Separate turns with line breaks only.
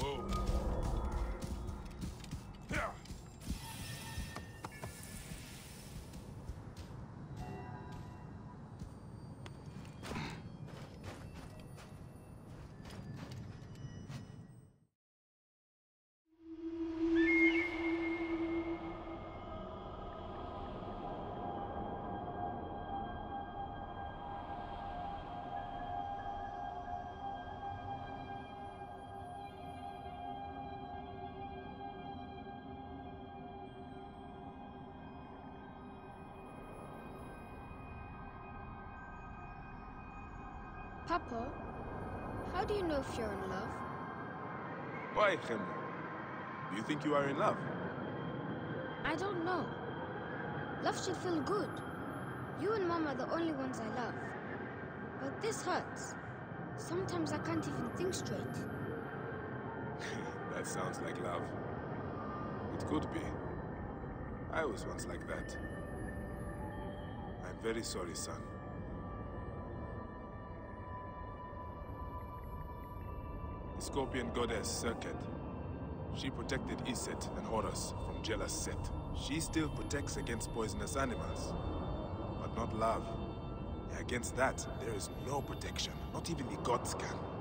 Papa, how do you know if you're in love?
Why, Khemu? Do you think you are in love?
I don't know. Love should feel good. You and Mom are the only ones I love. But this hurts. Sometimes I can't even think straight.
That sounds like love. It could be. I was once like that. I'm very sorry, son. The Scorpion Goddess Serket. She protected Iset and Horus from jealous Set. She still protects against poisonous animals, but not love. Against that, there is no protection. Not even the gods can.